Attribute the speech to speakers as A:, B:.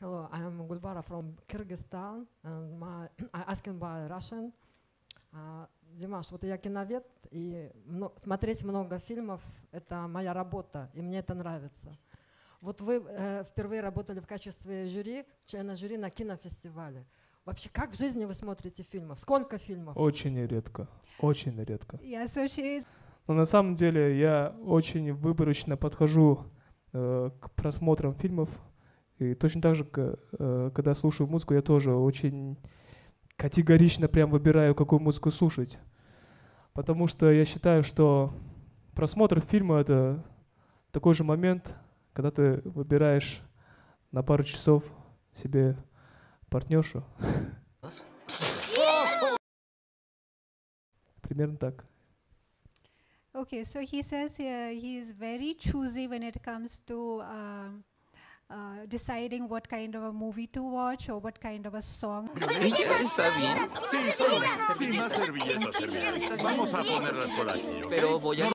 A: Hello, I am Gulbara from Kyrgyzstan, and I asking about Russian. Димаш, вот я киновед, и смотреть много фильмов — это моя работа, и мне это нравится. Вот вы впервые работали в качестве члена жюри на кинофестивале. Вообще, как в жизни вы смотрите фильмов? Сколько фильмов?
B: Очень редко, очень редко.
C: Yeah, so she is.
B: Но на самом деле я очень выборочно подхожу к просмотрам фильмов. И точно так же, когда слушаю музыку, я тоже очень категорично прям выбираю, какую музыку слушать. Потому что я считаю, что просмотр фильма — это такой же момент, когда ты выбираешь на пару часов себе партнершу. Примерно так.
C: Okay, so he says he is very choosy when it comes to deciding what kind of a movie to watch or what kind of a song.
D: ¿Ella está bien?
E: Sí, solo. Sí, más servilletas. Vamos a ponerlas por aquí, ¿ok?
D: Pero voy a